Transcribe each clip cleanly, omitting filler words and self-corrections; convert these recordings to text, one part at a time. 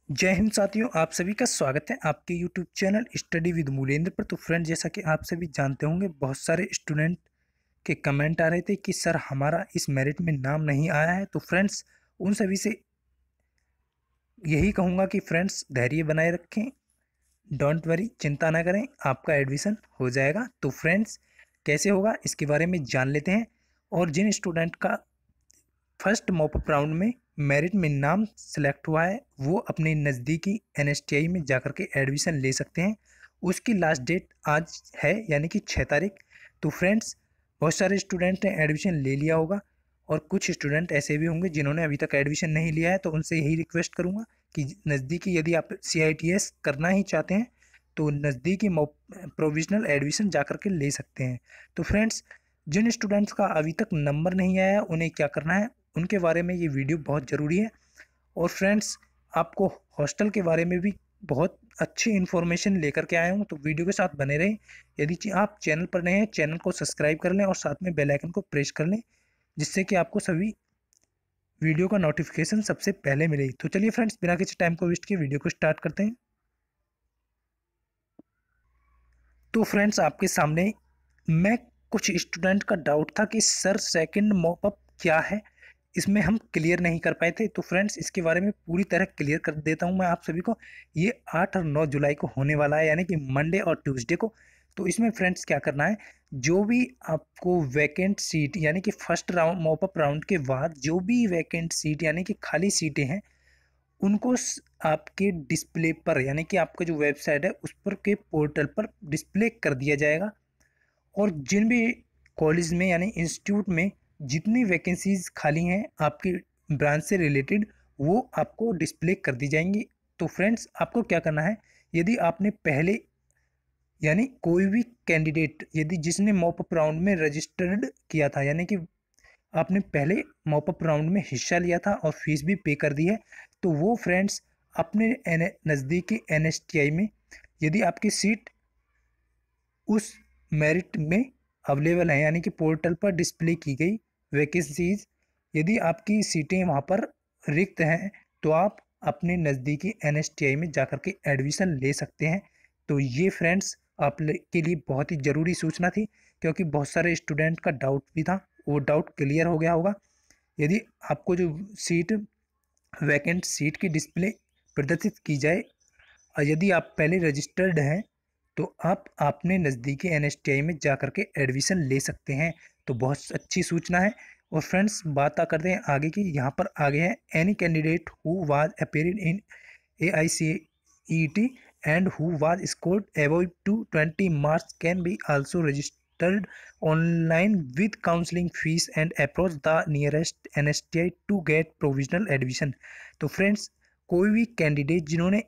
जय हिंद साथियों, आप सभी का स्वागत है आपके YouTube channel study with Mulendra पर। तो फ्रेंड, जैसा कि आप सभी जानते होंगे, बहुत सारे स्टूडेंट के कमेंट आ रहे थे कि सर हमारा इस मेरिट में नाम नहीं आया है। तो फ्रेंड्स, उन सभी से यही कहूँगा कि फ्रेंड्स धैर्य बनाए रखें, डोंट वरी, चिंता ना करें, आपका एडमिशन हो जाएगा। तो फ्रेंड्स, कैसे होगा इसके बारे में जान लेते हैं। और जिन स्टूडेंट का फर्स्ट मॉपअप राउंड में मेरिट में नाम सेलेक्ट हुआ है, वो अपने नज़दीकी एनएसटीआई में जाकर के एडमिशन ले सकते हैं। उसकी लास्ट डेट आज है, यानी कि 6 तारीख। तो फ्रेंड्स, बहुत सारे स्टूडेंट ने एडमिशन ले लिया होगा और कुछ स्टूडेंट ऐसे भी होंगे जिन्होंने अभी तक एडमिशन नहीं लिया है। तो उनसे यही रिक्वेस्ट करूँगा कि नज़दीकी, यदि आप CITS करना ही चाहते हैं तो नज़दीकी प्रोविजनल एडमिशन जा कर के ले सकते हैं। तो फ्रेंड्स, जिन स्टूडेंट्स का अभी तक नंबर नहीं आया है, उन्हें क्या करना है, उनके बारे में ये वीडियो बहुत ज़रूरी है। और फ्रेंड्स, आपको हॉस्टल के बारे में भी बहुत अच्छी इन्फॉर्मेशन लेकर के आया हूँ, तो वीडियो के साथ बने रहें। यदि आप चैनल पर नए हैं, चैनल को सब्सक्राइब कर लें और साथ में बेल आइकन को प्रेस कर लें, जिससे कि आपको सभी वीडियो का नोटिफिकेशन सबसे पहले मिले। तो चलिए फ्रेंड्स, बिना किसी टाइम को वेस्ट किए वीडियो को स्टार्ट करते हैं। तो फ्रेंड्स, आपके सामने मैं कुछ स्टूडेंट का डाउट था कि सर सेकंड मॉपअप क्या है, इसमें हम क्लियर नहीं कर पाए थे। तो फ्रेंड्स, इसके बारे में पूरी तरह क्लियर कर देता हूं मैं आप सभी को। ये 8 और 9 जुलाई को होने वाला है, यानी कि मंडे और ट्यूसडे को। तो इसमें फ्रेंड्स क्या करना है, जो भी आपको वैकेंट सीट, यानी कि फर्स्ट राउंड मॉपअप राउंड के बाद जो भी वैकेंट सीट यानी कि खाली सीटें हैं, उनको आपके डिस्प्ले पर, यानी कि आपका जो वेबसाइट है उस पर के पोर्टल पर डिस्प्ले कर दिया जाएगा। और जिन भी कॉलेज में यानी इंस्टीट्यूट में जितनी वैकेंसीज खाली हैं आपकी ब्रांच से रिलेटेड, वो आपको डिस्प्ले कर दी जाएंगी। तो फ्रेंड्स, आपको क्या करना है, यदि आपने पहले, यानी कोई भी कैंडिडेट यदि जिसने मॉपअप राउंड में रजिस्टर्ड किया था, यानी कि आपने पहले मॉपअप राउंड में हिस्सा लिया था और फीस भी पे कर दी है, तो वो फ्रेंड्स अपने नज़दीकी NSTI में, यदि आपकी सीट उस मेरिट में अवेलेबल है, यानी कि पोर्टल पर डिस्प्ले की गई वैकेंसीज, यदि आपकी सीटें वहाँ पर रिक्त हैं, तो आप अपने नज़दीकी NSTI में जाकर के एडमिशन ले सकते हैं। तो ये फ्रेंड्स के लिए बहुत ही ज़रूरी सूचना थी, क्योंकि बहुत सारे स्टूडेंट का डाउट भी था, वो डाउट क्लियर हो गया होगा। यदि आपको जो सीट, वैकेंट सीट की डिस्प्ले प्रदर्शित की जाए और यदि आप पहले रजिस्टर्ड हैं, तो आप अपने नज़दीकी NSTI में जा कर के एडमिशन ले सकते हैं। तो बहुत अच्छी सूचना है। और फ्रेंड्स, बात करते हैं आगे की। यहाँ पर आगे है, any candidate who was appearing in AICTE and who was scored above to 20 marks can be also registered online with counselling fee and approach the nearest NSTI to get provisional admission. तो friends, कोई भी candidate जिन्होंने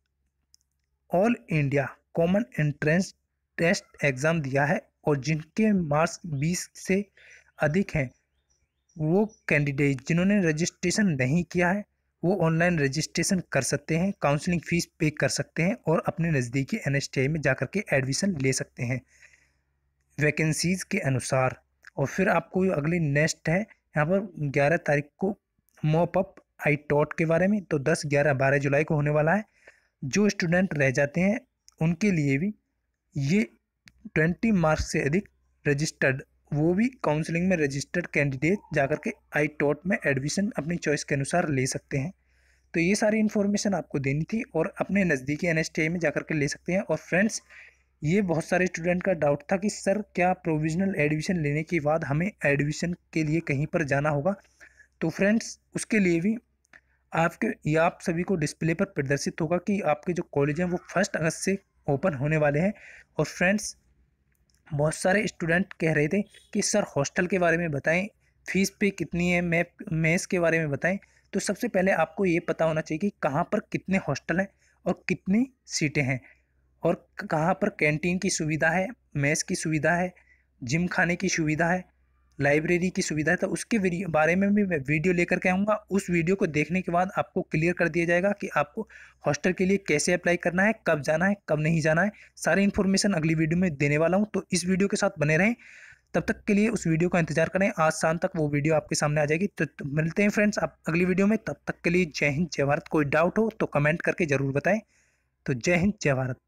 all India common entrance test exam दिया है और जिनके marks 20 से अधिक हैं, वो कैंडिडेट जिन्होंने रजिस्ट्रेशन नहीं किया है, वो ऑनलाइन रजिस्ट्रेशन कर सकते हैं, काउंसलिंग फ़ीस पे कर सकते हैं और अपने नज़दीकी NSTI में जाकर के एडमिशन ले सकते हैं वैकेंसीज़ के अनुसार। और फिर आपको अगली नेक्स्ट है, यहाँ पर 11 तारीख को मॉपअप आई टॉट के बारे में। तो 10, 11, 12 जुलाई को होने वाला है। जो स्टूडेंट रह जाते हैं उनके लिए भी ये 20 मार्क्स से अधिक रजिस्टर्ड, वो भी काउंसलिंग में रजिस्टर्ड कैंडिडेट जाकर के आई टॉट में एडमिशन अपनी चॉइस के अनुसार ले सकते हैं। तो ये सारी इन्फॉर्मेशन आपको देनी थी और अपने नज़दीकी NSTI में जाकर के ले सकते हैं। और फ्रेंड्स, ये बहुत सारे स्टूडेंट का डाउट था कि सर क्या प्रोविजनल एडमिशन लेने के बाद हमें एडमिशन के लिए कहीं पर जाना होगा। तो फ्रेंड्स, उसके लिए भी आप सभी को डिस्प्ले पर प्रदर्शित होगा कि आपके जो कॉलेज हैं वो 1 अगस्त से ओपन होने वाले हैं। और फ्रेंड्स, बहुत सारे स्टूडेंट कह रहे थे कि सर हॉस्टल के बारे में बताएं, फीस पे कितनी है, मेस के बारे में बताएं। तो सबसे पहले आपको ये पता होना चाहिए कि कहाँ पर कितने हॉस्टल हैं और कितनी सीटें हैं और कहाँ पर कैंटीन की सुविधा है, मेस की सुविधा है, जिम खाने की सुविधा है, लाइब्रेरी की सुविधा है। तो उसके बारे में भी मैं वीडियो लेकर के आऊँगा। उस वीडियो को देखने के बाद आपको क्लियर कर दिया जाएगा कि आपको हॉस्टल के लिए कैसे अप्लाई करना है, कब जाना है, कब नहीं जाना है। सारी इन्फॉर्मेशन अगली वीडियो में देने वाला हूँ, तो इस वीडियो के साथ बने रहें। तब तक के लिए उस वीडियो का इंतजार करें, आज शाम तक वो वीडियो आपके सामने आ जाएगी। तो मिलते हैं फ्रेंड्स आप अगली वीडियो में, तब तक के लिए जय हिंद जय भारत। कोई डाउट हो तो कमेंट करके ज़रूर बताएं। तो जय हिंद जय भारत।